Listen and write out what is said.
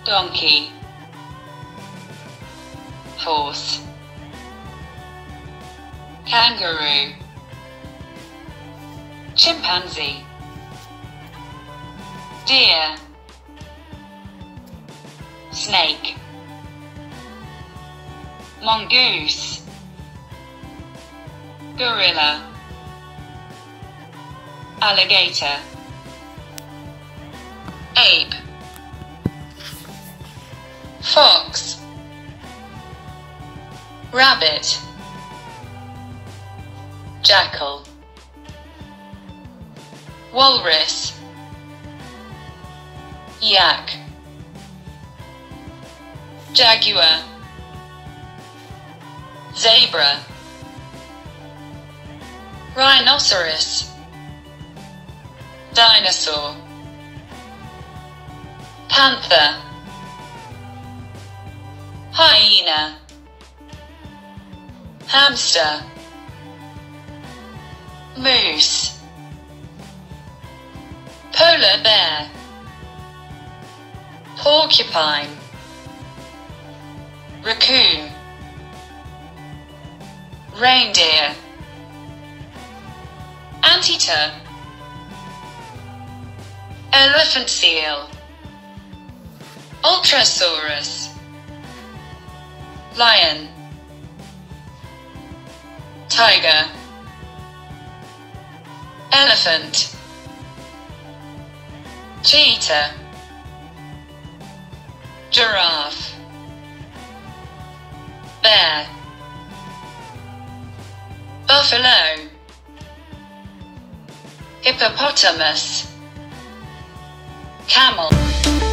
donkey, horse, kangaroo, chimpanzee, deer, snake, mongoose, gorilla, alligator, ape, fox, rabbit, jackal, walrus, yak, jaguar, zebra, rhinoceros, dinosaur, panther, hyena, hamster, moose, polar bear, porcupine, raccoon, reindeer, anteater, elephant seal, ultrasaurus, lion, tiger, elephant, cheetah, giraffe, bear, buffalo, hippopotamus, camel.